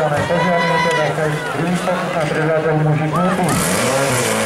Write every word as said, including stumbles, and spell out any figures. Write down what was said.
Požádujete zase druhý pokus na předátel muži klubu.